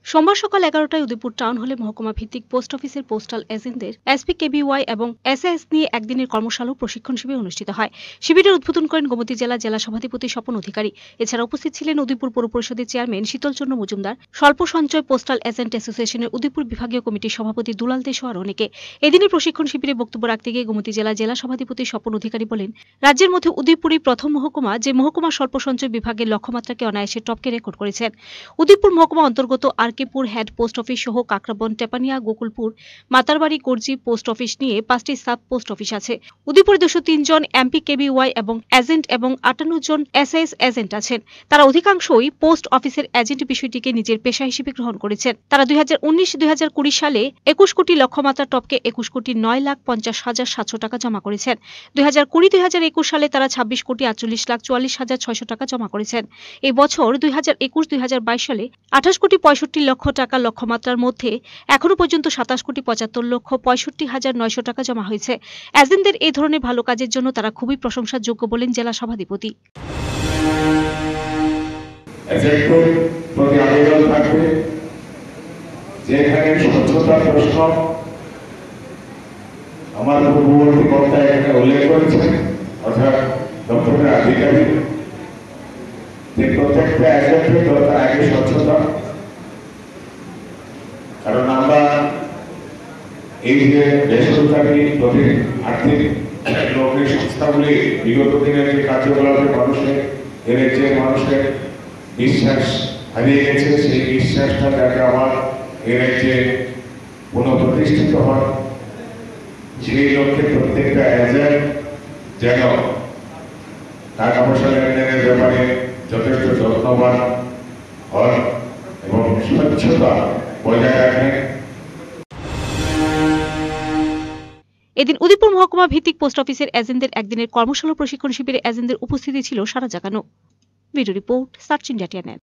সোমবার সকাল 11টায় উদয়পুর টাউন হলে মহকুমা ভিত্তিক পোস্ট অফিসের পোস্টাল এজেন্টদের এসপিকেবিওয়াই এবং এসএএস নিয়ে একদিনের কর্মশালা ও প্রশিক্ষণ শিবির অনুষ্ঠিত হয়। শিবিরের উদ্বোধন করেন গোমতী জেলা সভাধিপতি স্বপন অধিকারী। এছাড়া উপস্থিত ছিলেন উদয়পুর পৌর পরিষদের চেয়ারম্যান শীতলচন্দ্র মজুমদার, স্বল্প সঞ্চয় পোস্টাল এজেন্ট অ্যাসোসিয়েশনের উদয়পুর বিভাগীয় কমিটির সভাপতি দুলাল দে সহ অনেকে। এদিনের প্রশিক্ষণ শিবিরে বক্তব্য রাখতে গিয়ে গোমতী জেলা সভাধিপতি স্বপন অধিকারী বলেন, রাজ্যের মধ্যে উদয়পুরই প্রথম মহকুমা যে মহকুমা স্বল্প সঞ্চয় বিভাগের লক্ষ্যমাত্রাকে অনায়াসে টপকে রেকর্ড করেছেন। উদয়পুর মহকুমা অন্তর্গত আরকেপুর হেড পোস্ট অফিস সহ কাকরাবন, টেপানিয়া, গোকুলপুর, মাতারবাড়ি, গর্জি পোস্ট অফিস নিয়ে 5টি সাব পোস্ট অফিস আছে। উদয়পুরে 203 জন এমপিকেবিওয়াই এবং এজেন্ট এবং 58 জন এসএএস এজেন্ট আছেন। তারা অধিকাংশই পোস্ট অফিসের এজেন্ট বিষয়টিকে নিজের পেশা হিসেবে গ্রহণ করেছেন। তারা 2019-2020 সালে 21 কোটি লক্ষ্যমাত্রা টপকে 21,09,50,700 টাকা জমা করেছেন। 2020-2021 সালে তারা 26,48,44,600 টাকা জমা করেছেন। এই বছর 2021-2022 সালে 28,65,00,000 টাকা লক্ষ্যমাত্রার মধ্যে এখনো পর্যন্ত 27,75,65,900 টাকা জমা হয়েছে। এজেন্টদের এই ধরনের ভালো কাজের জন্য তারা খুবই প্রশংসার যোগ্য বলেন জেলা সভাধিপতি। আমার পূর্ববর্তী বক্তা এখানে উল্লেখ করেছেন, অর্থাৎ দপ্তরের আধিকারিক, যে প্রত্যেকটা এজেন্টের দরকার আগে স্বচ্ছতা। কারণ আমরা এই যে বেসরকারি আর্থিক নৌকরি সংস্থাগুলি বিগত দিনের যে কার্যকলাপে মানুষের বিশ্বাস হারিয়ে গেছে, সেই বিশ্বাসটা যাতে আমার এর যে পুনঃপ্রতিষ্ঠিত হয়, সেই লক্ষ্যে প্রত্যেকটা এজেন্ট যেন টাকা পয়সা লেনদেনের ব্যাপারে যথেষ্ট যত্নবান হন এবং স্বচ্ছতা বজায় রাখেন। এদিন উদয়পুর মহকুমা ভিত্তিক পোস্ট অফিসের এজেন্টদের একদিনের কর্মশালা প্রশিক্ষণ শিবিরে এজেন্টদের উপস্থিতি ছিল সারা জাগানো। Video report, search India.